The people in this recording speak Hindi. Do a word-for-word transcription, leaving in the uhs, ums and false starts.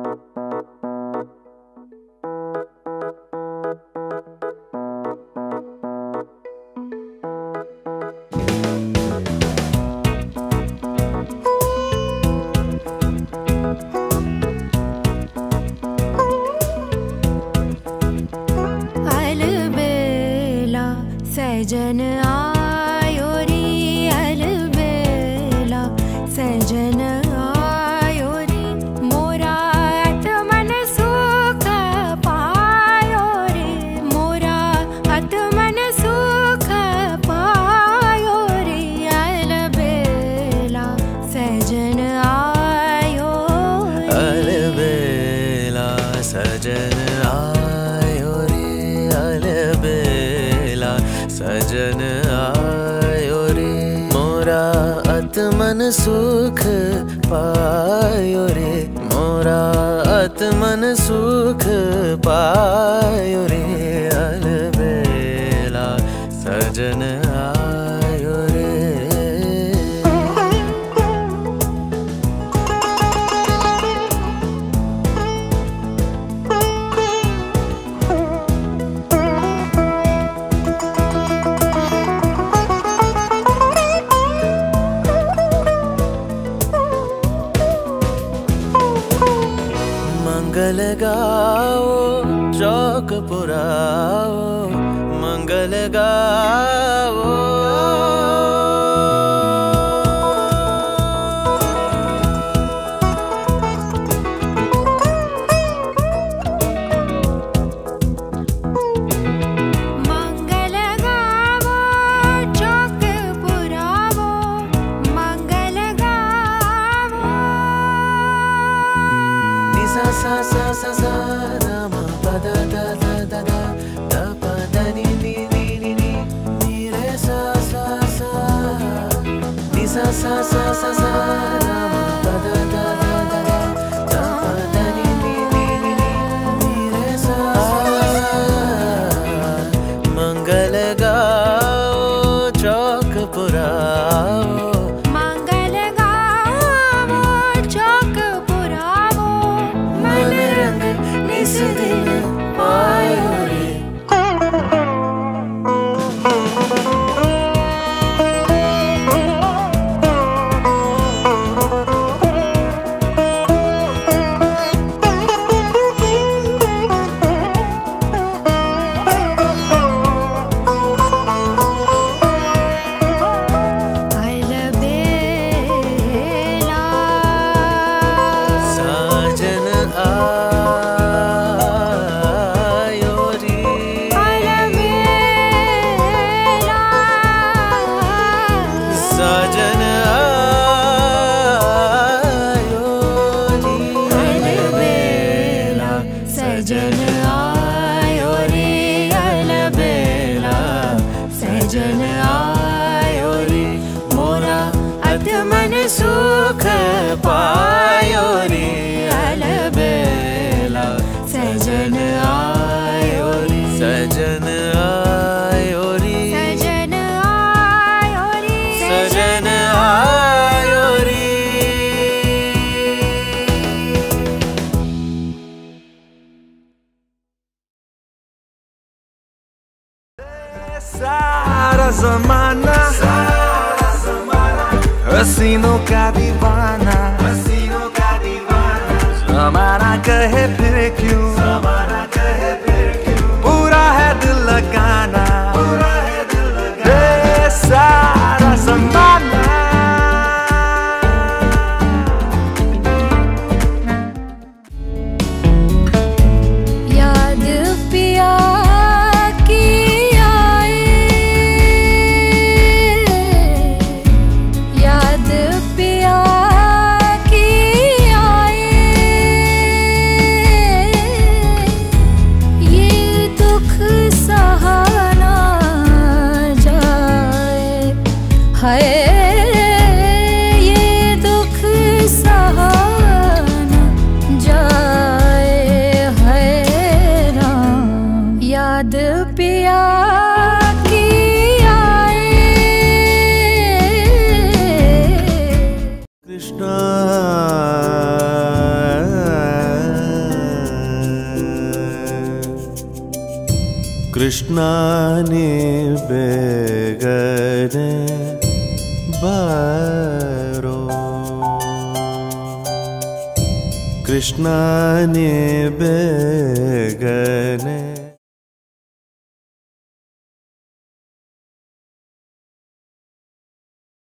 सजन आयो रे अलबेला, सजन आयो रे मोरा आत्मन सुख पायो रे, मोरा आत्मन सुख पायो रे अलबेला, सजन आयो अलबेला, सजन आयो रे अलबेला, सजन आयो रे मोरा आत्मन सुख पायो रे, मोरा आत्मन सुख पायो रे अलबेला, सजन आयो रे। मंगल गाओ चौक पुराओ, मंगल गाओ मंगल गावो चौक पुरावो, मंगल गावो सा सा सा सा सा दा ma pa da da da da da da pa da ni ni ni ni ni ni re sa sa sa ni sa sa sa sa sa da ma pa da da da da da da pa da ni ni ni ni ni ni re sa sa। मंगल गाओ चौक पुराओ, मंगल गावो चौक पुरावो, मन रंग निस दिन पायो रे। अलबेला साजन आयो रे, अलबेला साजन आयो रे अलबेला, सजन आयो रे अलबेला, सजन आयो रे मोरा आत्मन सुख पायो रे अलबेला, सजन आयो रे, सजन आयो रे, सजन आयो रे, सजन आयो रे। सारा जमाना हसीनों का दीवाना, हसीनों का दीवाना, जमाना कहे फिर क्यों, जमाना कहे फिर क्यों, पूरा है दिल लगाना, पूरा है दिल लगाना, सारा जमाना। याद पिया की आए, याद पिया की आए, कृष्णाने बेगने बारो कृष्णाने बेगने